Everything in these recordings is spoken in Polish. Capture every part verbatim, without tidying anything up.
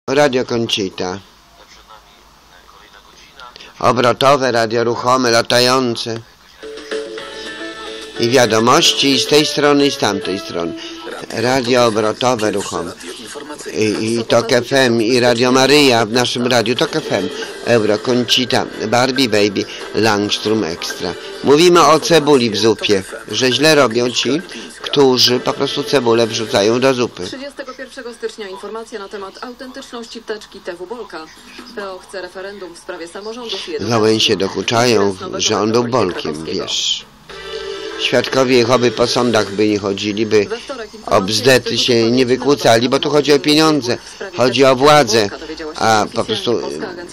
Radio Conchita. Obrotowe, radio ruchome, latające. I wiadomości i z tej strony, i z tamtej strony. Radio obrotowe, ruchome. I, i Tok F M, i Radio Maryja w naszym radiu Tok F M. Euro Conchita, Barbie Baby, Langstrom Extra. Mówimy o cebuli w zupie, że źle robią ci, którzy po prostu cebulę wrzucają do zupy. trzydziestego pierwszego stycznia informacja na temat autentyczności teczki T W Bolka. P O chce referendum w sprawie samorządów i edukacji. Wałęsie dokuczają, że on był Bolkiem, wiesz. Świadkowie Jehowy po sądach by nie chodzili, by o bzdety się nie wykłócali, bo tu chodzi o pieniądze, chodzi o władzę, a po prostu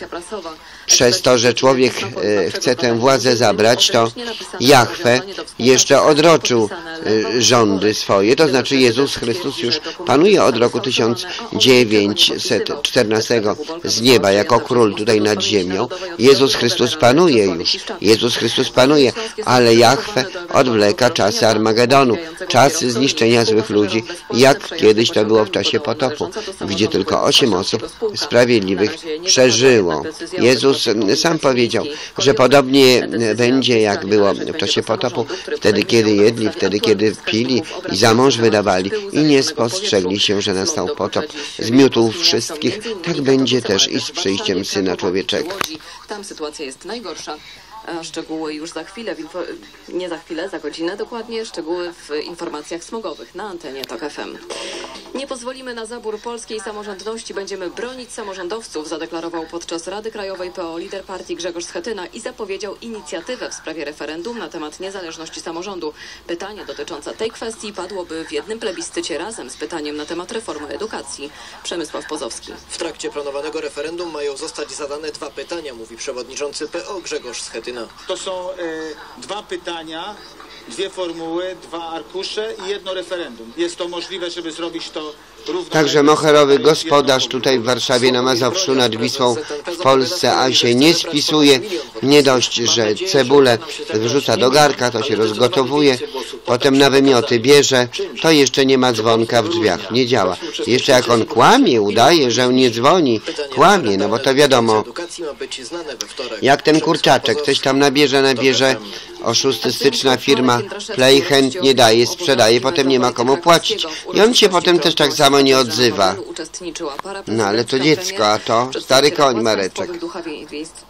przez to, że człowiek e, chce tę władzę zabrać, to Jahwe jeszcze odroczył e, rządy swoje, to znaczy Jezus Chrystus już panuje od roku tysiąc dziewięćset czternastego z nieba jako król tutaj nad ziemią. Jezus Chrystus panuje już, Jezus Chrystus panuje, ale Jahwe odwleka czasy Armagedonu, czasy zniszczenia złych ludzi, jak kiedyś to było w czasie potopu, gdzie tylko osiem osób sprawiedliwych przeżyło. Jezus sam powiedział, że podobnie będzie jak było w czasie potopu, wtedy kiedy jedli, wtedy kiedy pili i za mąż wydawali i nie spostrzegli się, że nastał potop. Zmiótł wszystkich, tak będzie też i z przyjściem Syna Człowieczego. Tam sytuacja jest najgorsza. A szczegóły już za chwilę, w info... nie za chwilę, za godzinę, dokładnie szczegóły w informacjach smogowych na antenie Tok F M. Nie pozwolimy na zabór polskiej samorządności, będziemy bronić samorządowców, zadeklarował podczas Rady Krajowej P O lider partii Grzegorz Schetyna i zapowiedział inicjatywę w sprawie referendum na temat niezależności samorządu. Pytanie dotyczące tej kwestii padłoby w jednym plebiscycie razem z pytaniem na temat reformy edukacji. Przemysław Pozowski. W trakcie planowanego referendum mają zostać zadane dwa pytania, mówi przewodniczący P O Grzegorz Schetyna. To są e, dwa pytania, dwie formuły, dwa arkusze i jedno referendum. Jest to możliwe, żeby zrobić to równo. Także moherowy gospodarz tutaj w Warszawie na Mazowszu nad Wisłą w Polsce, a się nie spisuje. Nie dość, że cebulę wrzuca do garka, to się rozgotowuje, potem na wymioty bierze, to jeszcze nie ma dzwonka w drzwiach, nie działa. Jeszcze jak on kłamie, udaje, że nie dzwoni, kłamie, no bo to wiadomo, jak ten kurczaczek, coś tam nabierze, nabierze, oszustyczna firma Play chętnie daje, sprzedaje, potem nie ma komu płacić. I on się potem też tak samo nie odzywa. No ale to dziecko, a to stary koń Mareczek.